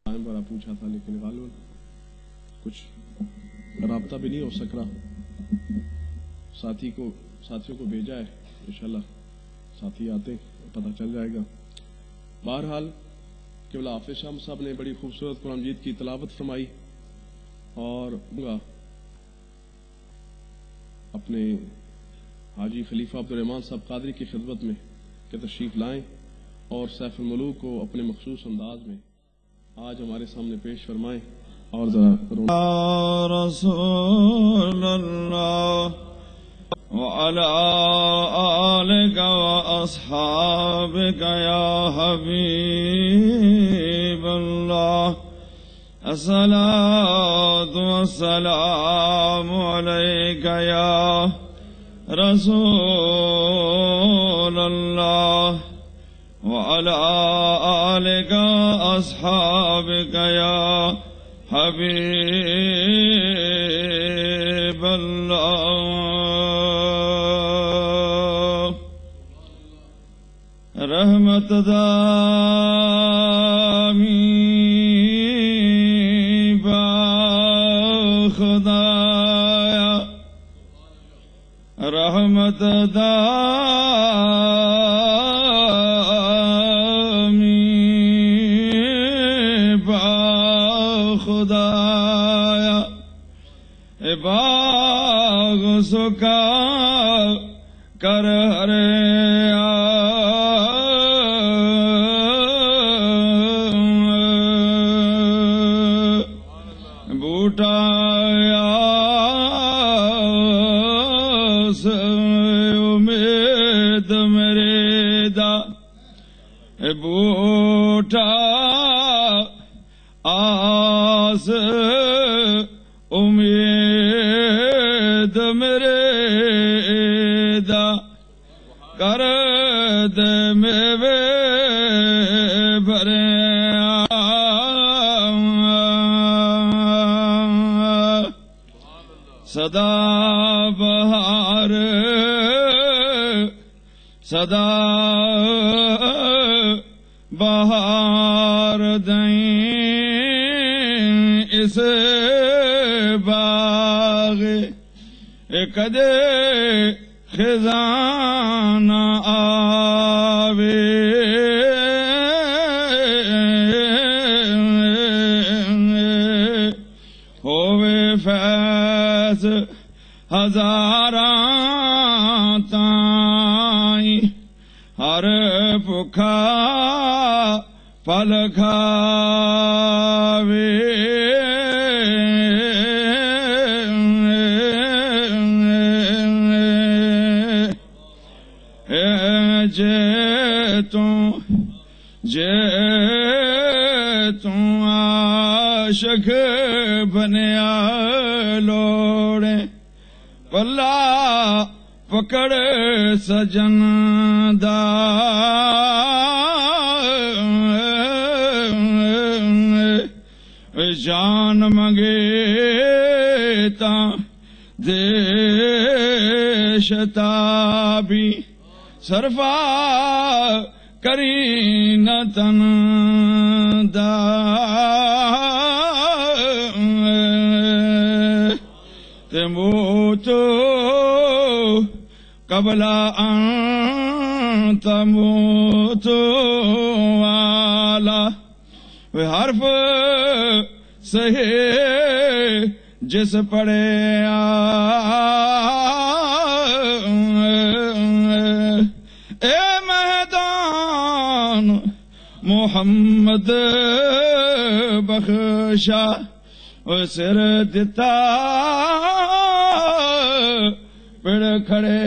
Time پر پوچھا تھا لیکن غالباً کچھ رابطہ بھی نہیں ہو سک رہا. ساتھیوں کو بھیجا ہے، انشاءاللہ ساتھی آتے پتہ چل جائے گا. بہرحال قبلہ حافظ شاہ صاحب نے بڑی خوبصورت قرآن مجید کی تلاوت فرمائی اور اپنے حاجی خلیفہ عبدالرحمن صاحب قادری کی خدمت میں کہ تشریف لائیں اور سیف الملوک کو اپنے مخصوص انداز میں آج ہمارے سامنے پیش فرمائیں. اور ذرا رسول اللہ وعلى آلك وأصحابك يا حبيب الله الصلاة والسلام عليك يا رسول الله وعلى آلك وأصحابك يا حبيب الله. رحمت دامی با خدایا، رحمت دامی با خدایا، باغ سکا کر امید میرے دا بوٹا آس امید میرے دا کر دے میوے بھرے صدا بہار صدا بہار دیں اس باغ کدے خزاں نہ آوے ہووے فیض ہزاراں تائیں ہر بھکھا پھل کھاوے جے توں عاشق بنیا لوڑے پلا پکڑ سجن دا جان منگے تاں دے شتابی صرفا کری نہ تن دا تے موتو قبل ان تموتو والا وہ حرف صحیح جس پڑے اے میدان محمد بخشا وہ سر دیتا پڑ کھڑے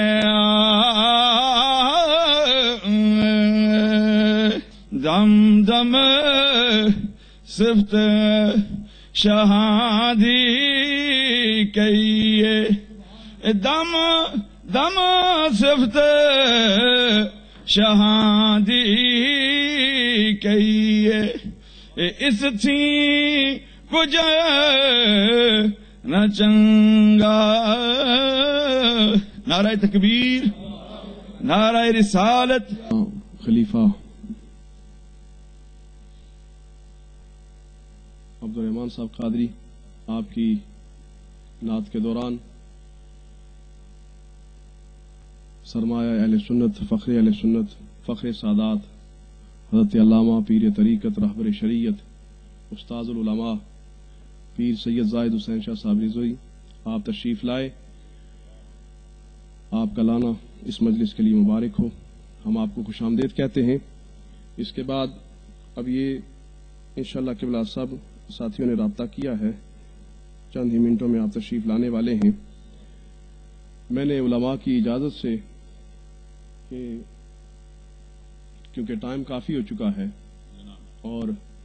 دم دم صفت شہادی کہیے دم دم صفت شہادی کہیے اس تھی کچھ نہ چنگا. نعرہ تکبیر، نعرہ رسالت. خلیفہ عبدالرحمان صاحب قادری آپ کی نعت کے دوران سرمایہ اہل سنت، فخر اہل سنت، فخر سادات حضرت علامہ پیر طریقت رہبر شریعت استاذ العلماء پیر سید زاہد حسین شاہ صاحب رضوی آپ تشریف لائے. آپ کا لانا اس مجلس کے لیے مبارک ہو. ہم آپ کو خوش آمدید کہتے ہیں. اس کے بعد اب یہ انشاءاللہ قبلہ سب ساتھیوں نے رابطہ کیا ہے، چند ہی منٹوں میں آپ تشریف لانے والے ہیں. میں نے علماء کی اجازت سے کہ کیونکہ ٹائم کافی ہو چکا ہے اور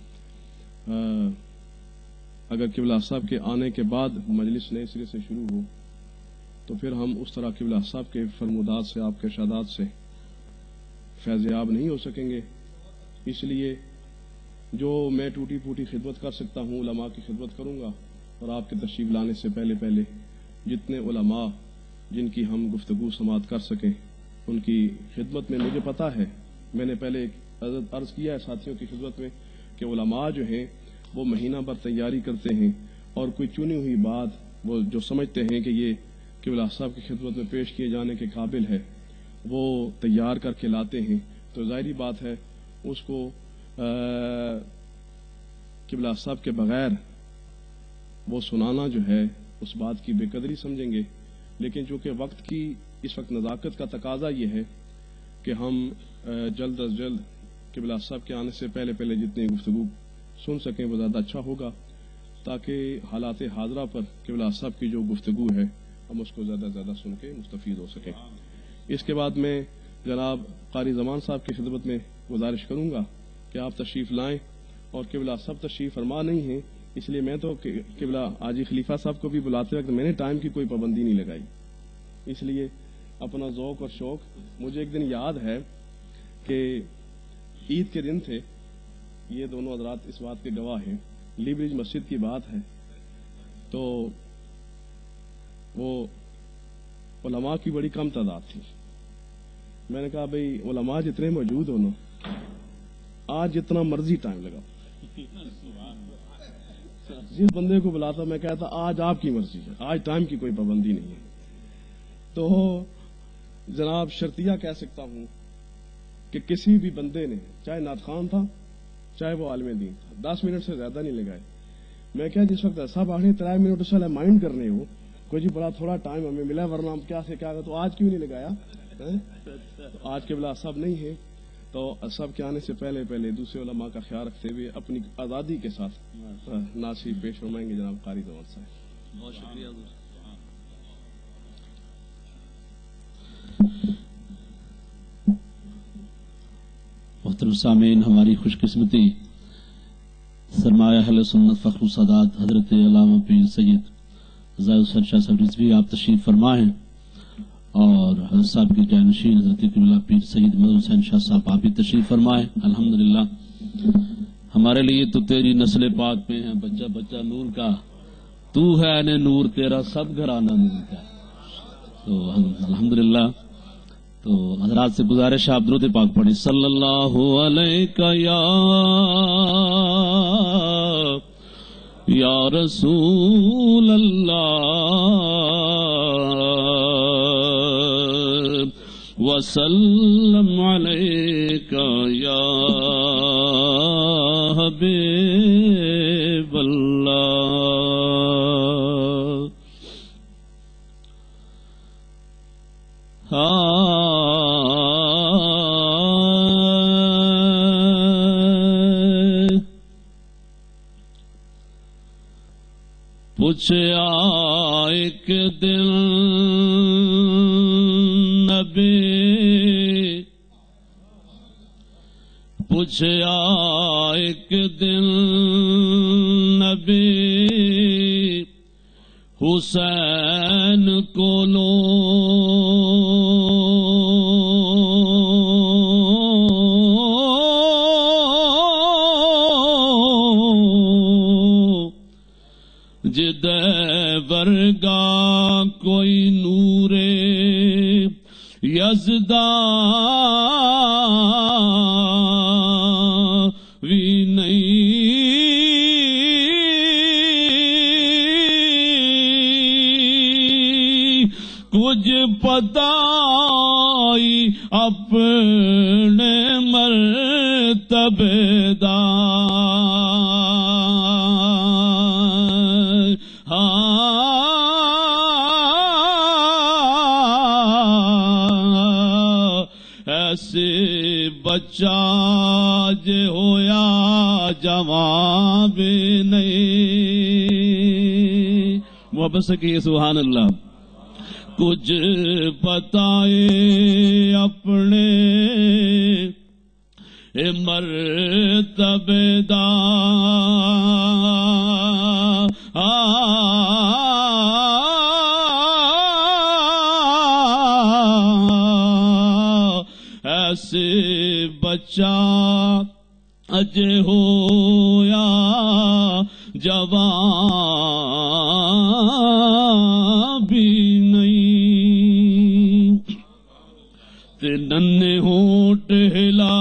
اگر قبلہ صاحب کے آنے کے بعد مجلس نئے سرے سے شروع ہو تو پھر ہم اس طرح قبلہ صاحب کے فرمودات سے، آپ کے ارشادات سے فیض یاب نہیں ہو سکیں گے. اس لیے جو میں ٹوٹی پھوٹی خدمت کر سکتا ہوں علماء کی خدمت کروں گا، اور آپ کے تشریف لانے سے پہلے جتنے علماء جن کی ہم گفتگو سماعت کر سکیں ان کی خدمت میں مجھے پتا ہے، میں نے پہلے ایک عرض کیا ہے ساتھیوں کی خدمت میں کہ علماء جو ہیں وہ مہینہ بھر تیاری کرتے ہیں اور کوئی چنی ہوئی بات وہ جو سمجھتے ہیں کہ یہ قبلہ صاحب کی خدمت میں پیش کیے جانے کے قابل ہے وہ تیار کر کے لاتے ہیں. تو ظاہری بات ہے اس کو قبلہ صاحب کے بغیر وہ سنانا جو ہے اس بات کی بے قدری سمجھیں گے. لیکن چونکہ وقت کی اس وقت نزاکت کا تقاضا یہ ہے کہ ہم جلد از جلد قبلہ صاحب کے آنے سے پہلے جتنی گفتگو سن سکیں وہ زیادہ اچھا ہوگا، تاکہ حالات حاضرہ پر قبلہ صاحب کی جو گفتگو ہے ہم اس کو زیادہ سے زیادہ سن کے مستفید ہو سکیں. اس کے بعد میں جناب قاری زمان صاحب کی خدمت میں گزارش کروں گا کہ آپ تشریف لائیں، اور قبلہ صاحب تشریف فرما نہیں ہیں اس لیے میں تو قبلہ حاجی خلیفہ صاحب کو بھی بلاتے وقت میں نے ٹائم کی کوئی پابندی نہیں لگائی. اس لیے اپنا ذوق اور شوق، مجھے ایک دن یاد ہے کہ عید کے دن تھے، یہ دونوں حضرات اس بات کے گواہ ہیں، لی برج مسجد کی بات ہے، تو وہ علماء کی بڑی کم تعداد تھی. میں نے کہا بھئی علماء جتنے موجود ہو نا آج جتنا مرضی ٹائم لگا، جس بندے کو بلاتا میں کہتا آج آپ کی مرضی ہے، آج ٹائم کی کوئی پابندی نہیں ہے. تو جناب شرطیہ کہہ سکتا ہوں کہ کسی بھی بندے نے، چاہے نعت خوان تھا چاہے وہ عالم دین تھا، 10 منٹ سے زیادہ نہیں لگائے. میں کیا جس وقت ایسا باہر 3 منٹ اس والے مائنڈ کرنے ہو کوئی جی بڑا تھوڑا ٹائم ہمیں ملا ورنہ ہم کیا سے کیا تو آج کیوں نہیں لگایا. تو آج کے بلا سب نہیں ہے، تو سب کے آنے سے پہلے دوسرے علماء کا خیال رکھتے ہوئے اپنی آزادی کے ساتھ ناصری پیش فرمائیں گے جناب قاری زمان صاحب. بہت شکریہ. محترم سامعین، ہماری خوش قسمتی سرمایہ اہل سنت فخر السادات حضرت علامہ پیر سید زاہد حسین شاہ صاحب رضوی آپ تشریف فرما ہیں، اور حضرت صاحب کے جانشین حضرت قبلہ پیر سید مظہر حسین شاہ صاحب آپ بھی تشریف فرمائے. الحمدللہ ہمارے لیے تو تیری نسل پاک میں ہے بچہ بچہ نور کا، تو ہے نے نور تیرا سب گھرانہ نور کا. تو الحمدللہ تو حضرات سے گزارش آپ درود پاک پڑھیں. صلی اللہ علیہ یا رسول اللہ وسلم علیک یا حبیب اللہ. پوچھا ایک دن نبی، پوچھا ایک دن نبی حسین کو لو جدے ورگا کوئی نورے یزدا وی نہیں کچھ پتائی اپنے مرتبے دا ایسے بچہ جے ہویا جوان بھی نہیں. محبت سے کہیے سبحان اللہ. کچھ بتائے اپنے مرتبے دا ایسے بچہ اجے ہویا جوان بھی نہیں تے ننے ہونٹ ہلا.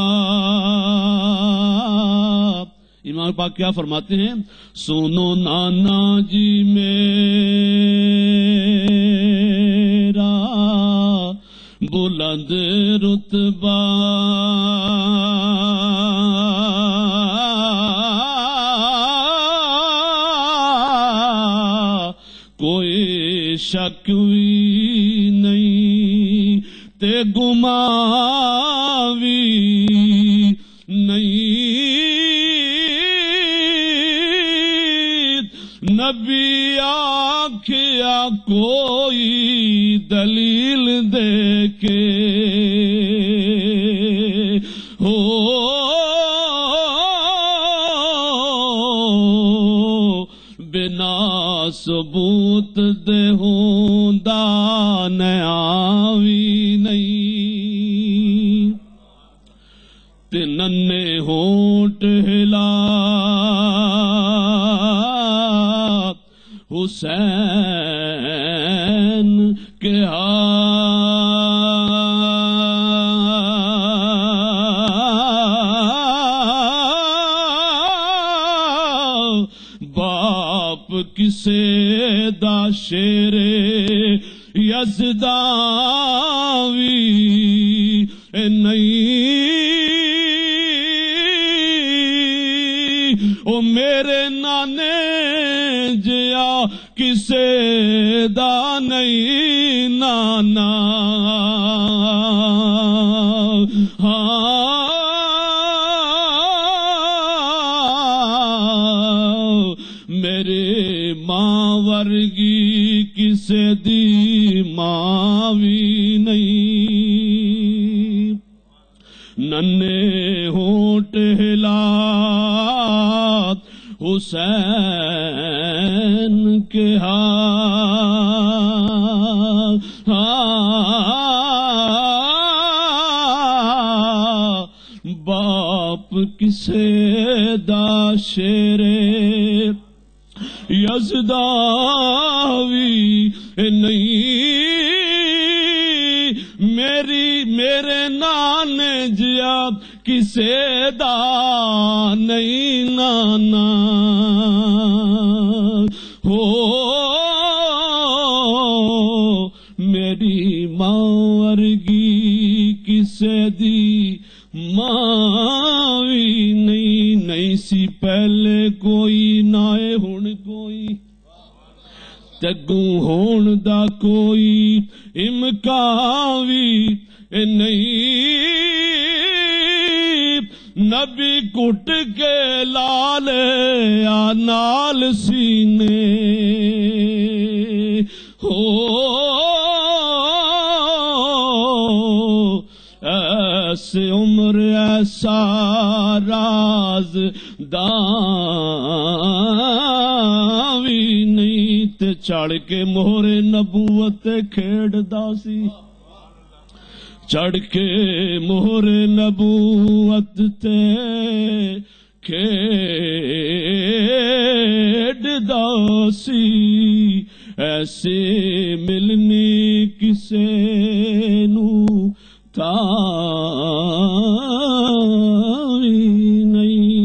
امام پاک کیا فرماتے ہیں؟ سنو نانا جی میرا بلند رتبہ کوئی شک بھی نہیں تے گمان بھی نہیں. نبی آکھیا کوئی دلیل دے کے ہو بنا ثبوت دے ہوندا نیاوی نہیں. تے ننے ہونٹ ہلا حسین کے باپ کسے دا شیرے یزداوی نہیں. او میرے نانے جیا کسے دا نہیں نانا. میرے ماں ورگی کسے دی ماں بھی نہیں. ننے ہونٹ ہلا حسین کے باپ کسے دا شیرے یزداوی نہیں. میرے نانے جیا کسے دا نہیں نانا ہو. میری ماں ورگی کسے دی ماں بھی نہیں سی پہلے کوئی نائے ہن کوئی تگوں ہون دا کوئی امکان بھی نہیں. نبی کٹ کے لالے نال سینے ہو ایسے عمر ایسا راز داوی نہیں تے چڑھ کے مہر نبوت کھیڑدا سی. چڑھ کے مہر نبوت تے کھیڑدا سی. ایسے ملن